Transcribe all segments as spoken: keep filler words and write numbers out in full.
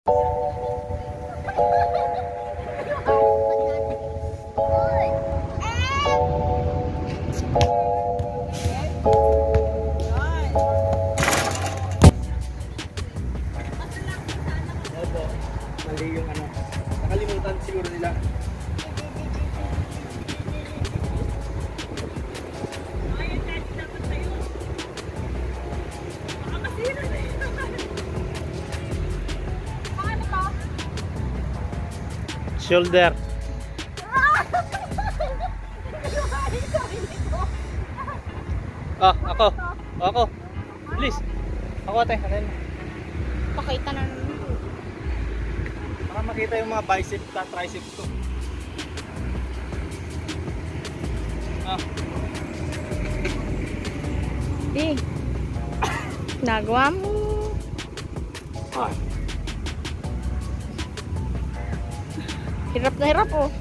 Mali yung ano, nakalimutan siguro nila. Shoulder. Ah, ako. Ako. Please. Ako ate, ano mo? Pakita na naman. Para makita yung mga biceps at triceps ko. Ah. Di. Nagawa mo. Ah. Hirap na hirap oh.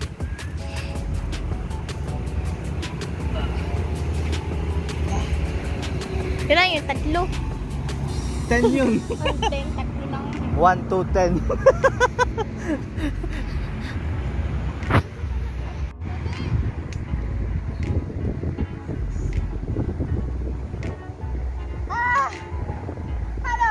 Kailan yung tatlo? ten yun. Tatlo lang. one to ten. Ah! Hello!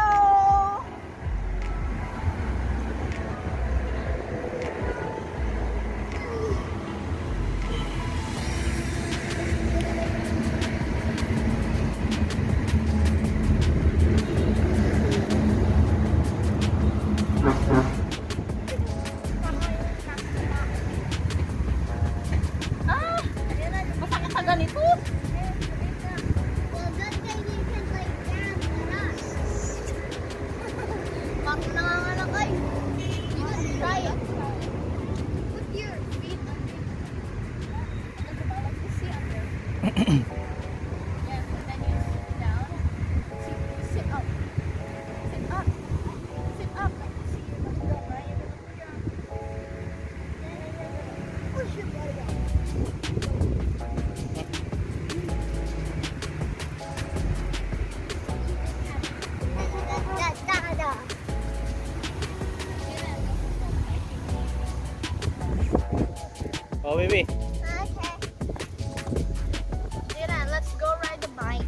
Ah! Masakit sa ganito. Well, good thing you can lay down with us. Bakit nanganganak kayo? You can try it. Put your feet under. Sit under. Yeah, and then you sit down. Sit, sit up. Sit up. Sit up. Like you see your body go, right? You're gonna put your arm. Push your body up. Da, da, da, da. Oh, baby. Okay. Tira, let's go ride the bike.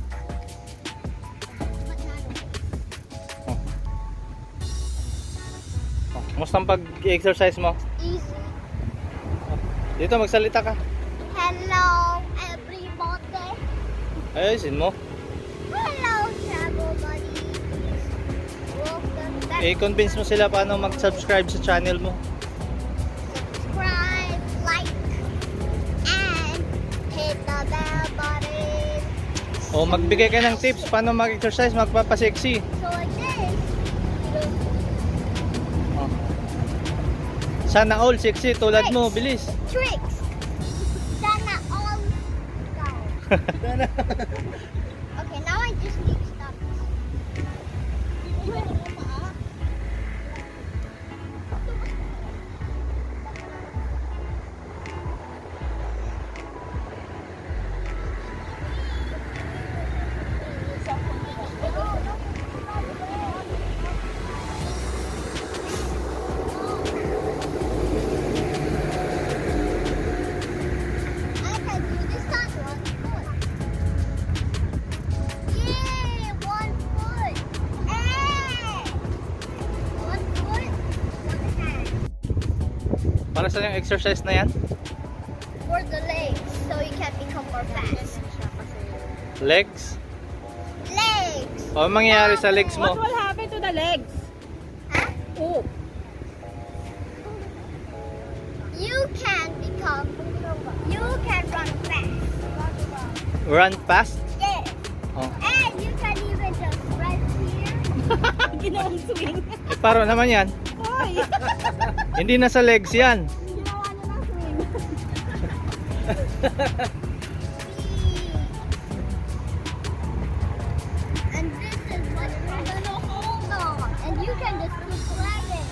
Oh, kumusta ang pag-exercise mo? Easy. Dito, magsalita ka. Hello, everybody. Ayusin mo. Hello, travel buddies. Welcome back. I-convince mo sila paano mag-subscribe sa channel mo. Subscribe, like, and hit the bell button. O magbigay ka ng tips paano mag-exercise, magpapasexy. So like this. Oh. Sana all sexy tulad mo, bilis. Tricks. Sana all go. Okay, now I just need to stop this. I can do this on one foot. Yay! One foot. Hey! One foot, one hand. Para sa yung exercise na yan? For the legs, so you can become more fast. Legs? Legs! O mangyayari sa legs What mo? will happen to the legs? Huh? Oh. You can become, you can run fast. Run fast? Yeah. Oh. And you can even just run here. Ginawang swing. Eh, paro naman yan. Hoy! Hindi na sa legs yan. Ginawa na ng swing. And this is what you're gonna hold on. And you can just keep playing.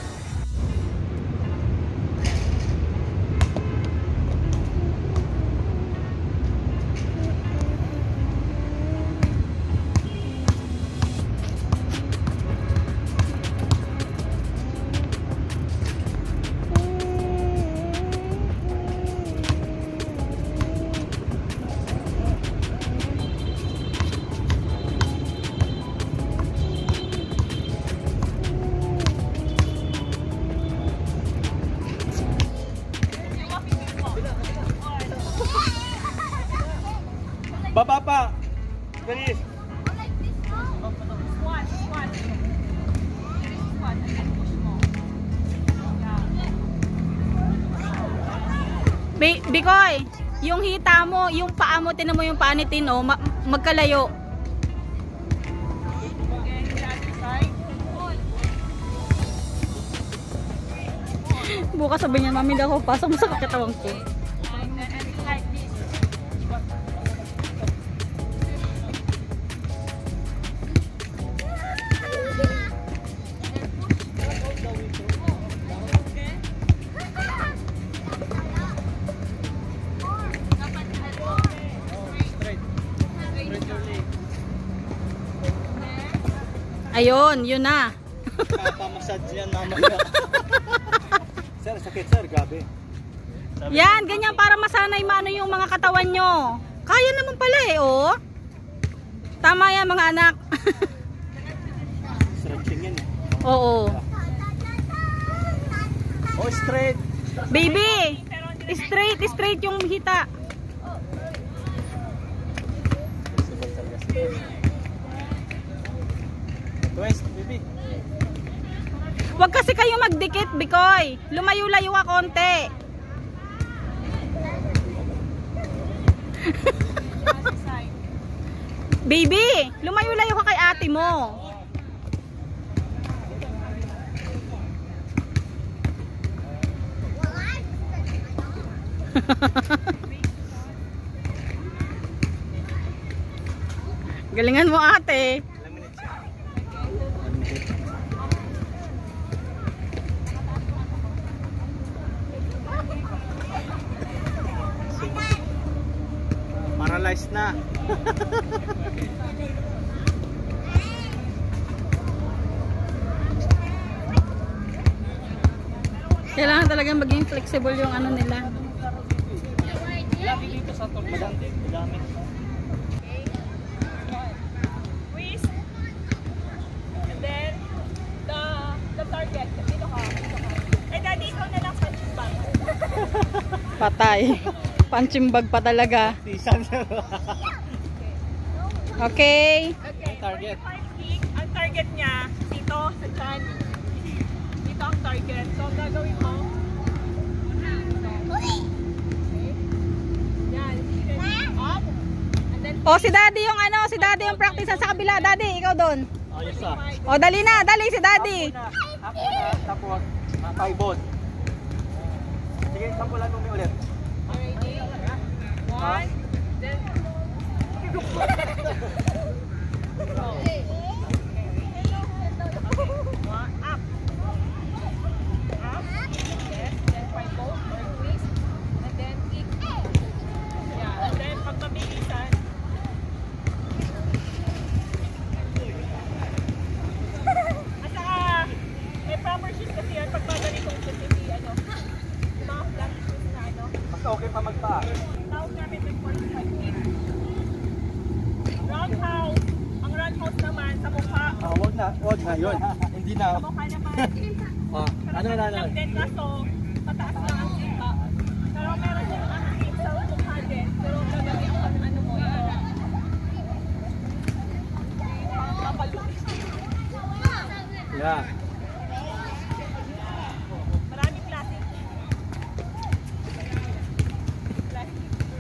Bi Bikoy, yung hita mo, yung paa mo, tinan mo yung paa ni Tino, ma magkalayo. Bukas sabi niya, mami, daw ako pasok mo sa kakitawan ko. Ayun, yun na. Kapamassage yan, mamaya. Sir, sakit sir, gabi. Yan, ganyan para masanay maano yung mga katawan nyo. Kaya naman pala eh, oh. Tama yan mga anak. Stretching yan eh. Oo. Oh, straight. Baby, straight, straight yung hita. Twist, baby. Huwag kasi kayo magdikit, Bikoy. Lumayo-layo ka konti. Baby, lumayo-layo ka kay ate mo. Galingan mo, ate. Paralyzed na. Kailangan talagang maging flexible yung ano nila. Lagi dito sa top. Madami. Madami. Twist. And then, the the target. Dito ka. Dito ka. Eh, daddy, ikaw na lang punching bag. Patay. Punching bag pa talaga. Tisan. Okay. Okay. Target. forty-five kick. Ang target niya, dito sa chan. Dito ang target. So, ang gagawin mo, yan. Up. And then, O si daddy yung ano, si daddy yung practice sa kabila. Daddy, ikaw doon. Ayos ah. O dali na, dali si daddy. Up na, tapos uh, five ball. Sige, sampulan mo ulit. ready? One. Then, one. Up. Up. Yes. Then, five balls or twist. And then, kick. Yeah. And then, pag mabilisan, at saka, may proper shoes kasi yan. Pag maganitong shoes, hindi ano, yung mga flat shoes na ano. Mas okay pa magpaa. Tawag namin ng forty-five kick. Roundhouse. Ang roundhouse naman sa mukha. Ah, wag na, wag na yun. Hindi na. Sa mukha naman. Ah, ano na, ano? Lang din kaso, mataas lang ang kita. Pero meron din ang kick sa mukha din. Pero gagawin ko ng ano mo yun. Papalulis. Yeah. Maraming klase. Klase.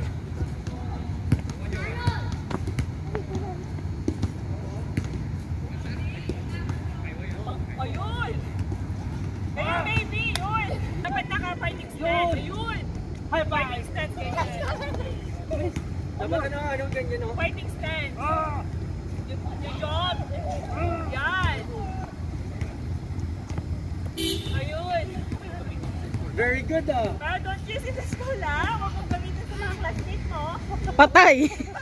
Ayun! Ayun, baby! Yun! Dapat naka-fighting stance. Ayun! High Fighting stance. ganyan. Dapat ano, anong ganyan no? Fighting stance. Yung, yung job. Yan. Ayun. Very good ah. Pero don't use it sa school ah. Huwag mong gamitin sa mga classmates mo. Patay.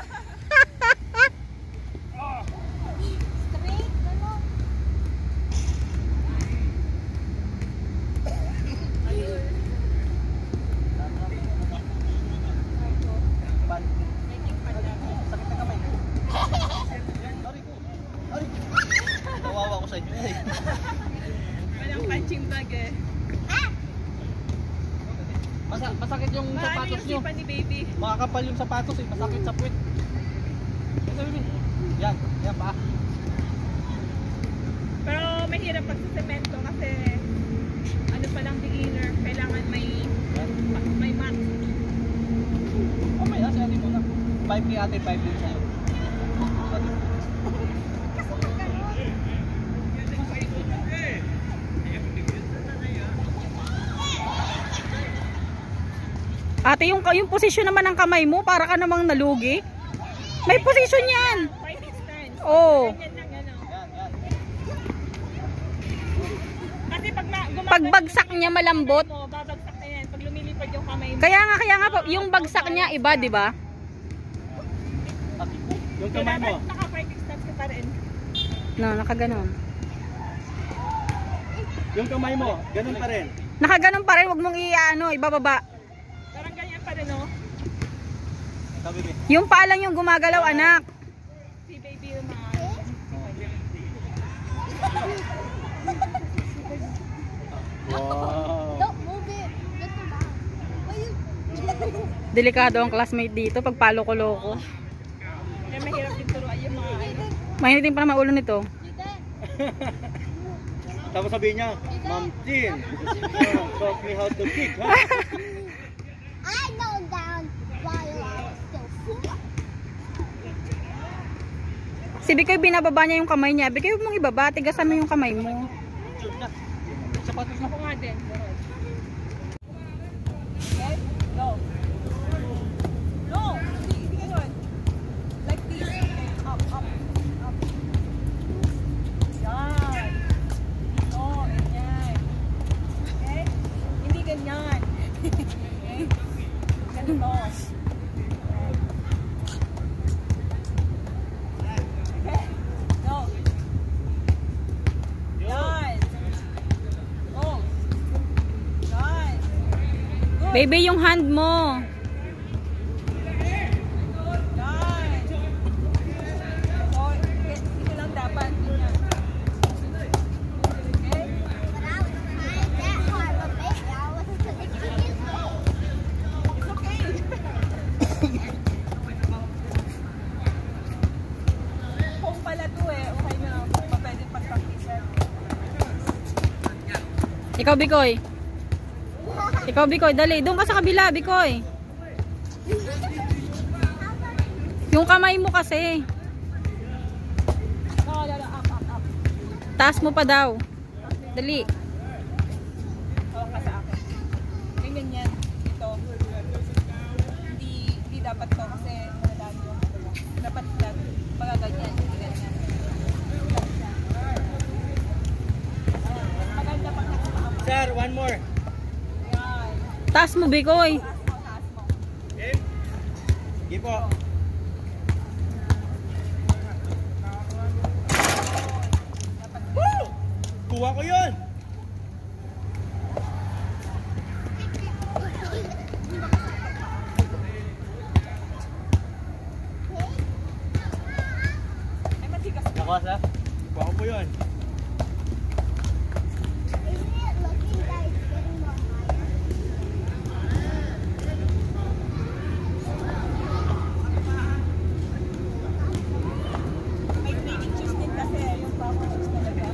Kawawa ko sa inyo eh. Walang punching bag eh. Masa masakit yung Paano sapatos yung nyo. sipa ni baby? Makakapal yung sapatos eh. Masakit sa puwit. Ito, baby. Yan, yan pa. Pero mahirap pag sa semento kasi ano pa lang beginner. Kailangan may may mat. five kay ate, five din sa'yo. Ate, yung, yung posisyon naman ng kamay mo, para ka namang nalugi. May posisyon yan. Fighting stance. Oo. Ganyan lang, ano. Yan, yan. Kasi pag na, gumagano Pagbagsak niya malambot. mo, babagsak na yan. Pag lumilipad yung kamay mo. Kaya nga, kaya nga po, yung bagsak niya iba, di ba? Yung kamay mo. Dapat naka-fighting stance ka pa rin. No, nakaganon. Yung kamay mo, ganun pa rin. Nakaganon pa rin, wag mong i-ano, ibababa. Parang ganyan pa rin, no? Sabi mo. Yung paa lang yung gumagalaw, anak. Si baby yung mga... Wow. Don't move it. Just about. Why you? Delikado ang classmate dito pag palo-koloko. Kaya mahirap din turuan yung mga... ano. Mahinitin pa naman ulo nito. You done? Tapos sabihin niya, Ma'am Jean, uh, taught me how to kick, ha? I know down while I was still four. Si Bikoy, binababa niya yung kamay niya. Bikoy, huwag mong ibaba. Tigasan mo yung kamay mo. Sapatos na. Ako nga din. Okay? Go. No! Hindi, hindi ganun. Like this. Okay, up, up, up. Yan. Oh, ganyan. Okay? Hindi ganyan. Okay? Ganito. Okay? Go. Yan. Go. Yan. Good. Baby, yung hand mo. Yan. So, ito lang dapat. Yan. Okay? But I was trying that hard, but baby, I wasn't supposed to do this. It's okay. Kung pala to eh, okay na. Pa pwede pag-practice. Ikaw, Bikoy. Ikaw, Bikoy. Dali. Doon ka sa kabila, Bikoy. Yung kamay mo kasi. No, no, no. Up, up, up. Taas mo pa daw. Dali. Hawak ka sa akin. Ganyan yan. Ito. Hindi, hindi dapat to kasi madami yung dalawa. Dapat flat. Pagka ganyan. Hindi ganyan. Maganda pag nakakaapa. Sir, one more. Yan. Taas mo, Bikoy. Taas mo, taas mo. Game. Sige po. Woo! Kuha ko yun. Ay, matigas ka. Nakuha sa? Kuha ko po yun. Isn't it looking like it's getting more higher? May training shoes din kasi. Yung proper shoes talaga.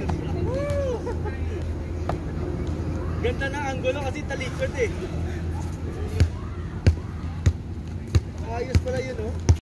Ganda ng anggulo kasi talikod eh. Ayos pala yun, oh.